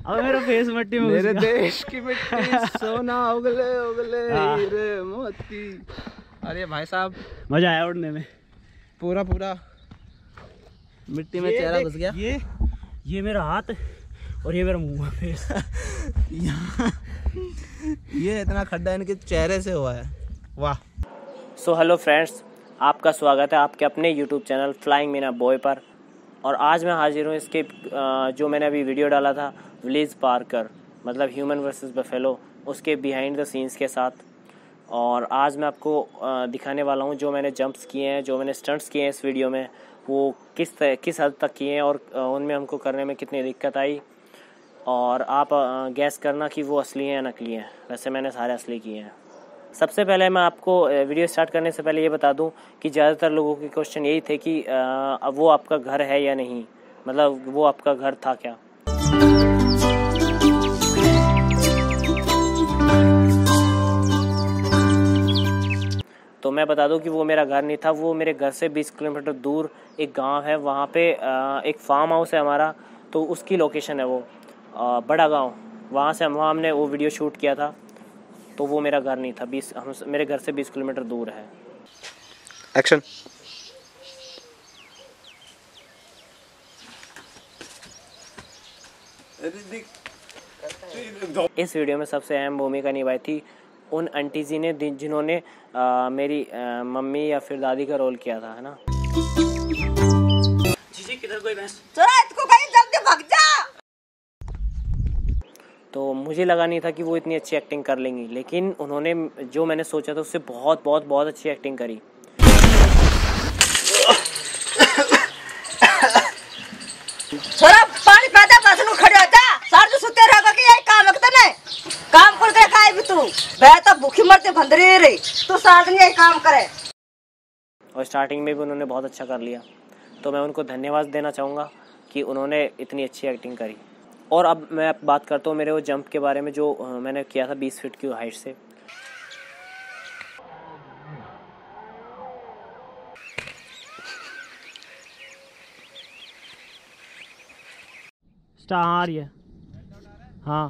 अब मेरा फेस मिट्टी में मेरे देश की मिट्टी सोना उगले उगले हीरे मोती। अरे भाई साहब मजा आया उड़ने में। पूरा मिट्टी में चेहरा घुस गया। ये मेरा हाथ और ये मेरा मुंह फेस। ये इतना खड्डा इनके चेहरे से हुआ है। वाह। सो हेलो फ्रेंड्स, आपका स्वागत है आपके अपने YouTube channel flying Meena boy पर। और आज मैं हाजिर हूँ इसके जो मैंने अभी वीडियो डाला था विलेज पार्कर मतलब ह्यूमन वर्सेस बफेलो, उसके बिहाइंड द सीन्स के साथ। और आज मैं आपको दिखाने वाला हूँ जो मैंने जंप्स किए हैं, जो मैंने स्टंट्स किए हैं इस वीडियो में, वो किस हद तक किए हैं और उनमें हमको करने में कितनी दिक्कत आई। और आप गैस करना कि वो असली हैं या नकली हैं। वैसे मैंने सारे असली किए हैं। सबसे पहले मैं आपको वीडियो स्टार्ट करने से पहले ये बता दूं कि ज़्यादातर लोगों के क्वेश्चन यही थे कि वो आपका घर है या नहीं, मतलब वो आपका घर था क्या। तो मैं बता दूं कि वो मेरा घर नहीं था। वो मेरे घर से 20 किलोमीटर दूर एक गांव है, वहाँ पे एक फार्म हाउस है हमारा, तो उसकी लोकेशन है वो बड़ा गांव। वहाँ हमने वो वीडियो शूट किया था। तो वो मेरा घर नहीं था, मेरे घर से 20 किलोमीटर दूर है। एक्शन। इस वीडियो में सबसे अहम भूमिका निभाई थी उन आंटी जी ने जिन्होंने मेरी मम्मी या फिर दादी का रोल किया था, है ना। जीजी किधर कोई भैंस? इसको कहीं जल्दी भाग जा। तो मुझे लगा नहीं था कि वो इतनी अच्छी एक्टिंग कर लेंगी, लेकिन उन्होंने जो मैंने सोचा था उससे बहुत बहुत बहुत अच्छी एक्टिंग करी। छोरा पानी पैदा बस नु खड़े होता सार जो सुते रहोगे कि यही काम करते ने काम कर के खाए भी तू बे तो भूखी मरते भंदरी रे तू सार दिन यही काम करे। और स्टार्टिंग में भी उन्होंने बहुत अच्छा कर लिया, तो मैं उनको धन्यवाद देना चाहूँगा कि उन्होंने इतनी अच्छी एक्टिंग करी। और अब मैं बात करता हूँ मेरे वो जंप के बारे में जो मैंने किया था 20 फीट की हाइट से। स्टार आ रही है। हाँ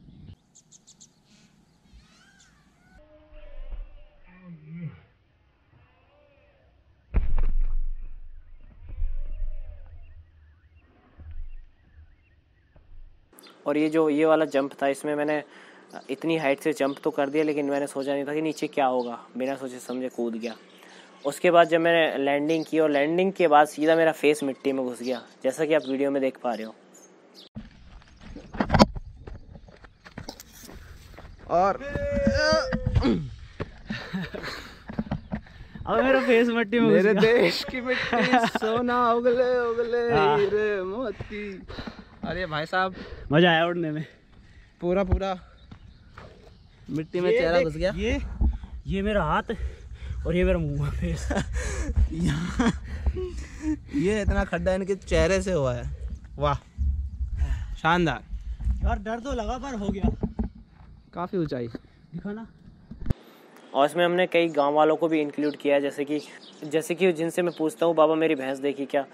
और ये वाला जंप था, इसमें मैंने इतनी हाइट से जंप तो कर दिया, लेकिन मैंने सोचा नहीं था कि नीचे क्या होगा। बिना सोचे समझे कूद गया। उसके बाद जब मैंने लैंडिंग की और लैंडिंग के बाद सीधा मेरा फेस मिट्टी में घुस गया, जैसा कि आप वीडियो में देख पा रहे हो। और अब मेरा फेस मिट्टी में मेरे देश की मिट्टी सोना उगले उगले हीरे मोती। अरे भाई साहब मजा आया उड़ने में। पूरा मिट्टी में चेहरा घुस गया। ये मेरा हाथ और ये मेरा मुंह फेस। ये इतना खड्डा इनके चेहरे से हुआ है। वाह, शानदार। यार डर तो लगा पर हो गया। काफी ऊंचाई दिखा ना। और इसमें हमने कई गांव वालों को भी इंक्लूड किया है, जैसे कि जिनसे मैं पूछता हूँ बाबा मेरी भैंस देखी क्या।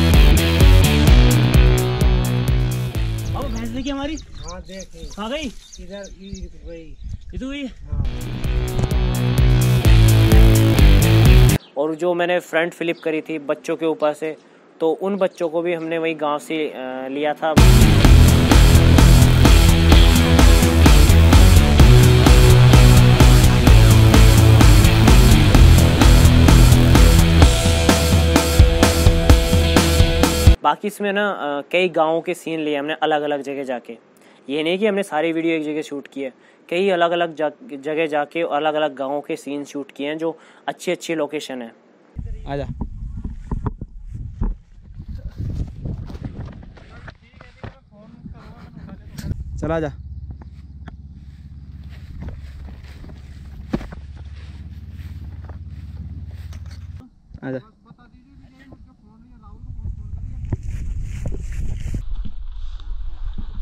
बाबा भैंस देखी हमारी? हाँ देखी। कहाँ गई? इधर गई। इधर गई। और जो मैंने फ्रंट फ्लिप करी थी बच्चों के ऊपर से, तो उन बच्चों को भी हमने वही गांव से लिया था। बाकी इसमें ना कई गाँवों के सीन लिए हमने अलग अलग जगह जाके। ये नहीं कि हमने सारी वीडियो एक जगह शूट की है, कई अलग अलग जगह जाके अलग अलग गाँवों के सीन शूट किए हैं जो अच्छी अच्छी लोकेशन है। आजा। चला जा। आजा।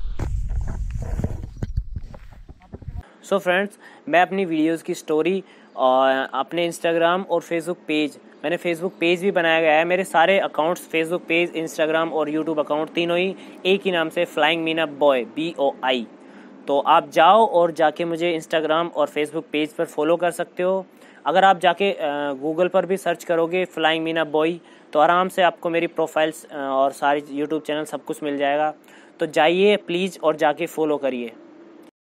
सो फ्रेंड्स, मैं अपनी वीडियोस की स्टोरी और अपने इंस्टाग्राम और फेसबुक पेज, मैंने फेसबुक पेज भी बनाया गया है। मेरे सारे अकाउंट्स, फेसबुक पेज, इंस्टाग्राम और यूट्यूब अकाउंट तीनों ही एक ही नाम से फ्लाइंग मीना बॉय BOI। तो आप जाओ और जाके मुझे इंस्टाग्राम और फेसबुक पेज पर फॉलो कर सकते हो। अगर आप जाके गूगल पर भी सर्च करोगे फ्लाइंग मीना बॉय तो आराम से आपको मेरी प्रोफाइल्स और सारी यूट्यूब चैनल सब कुछ मिल जाएगा। तो जाइए प्लीज़ और जाके फॉलो करिए।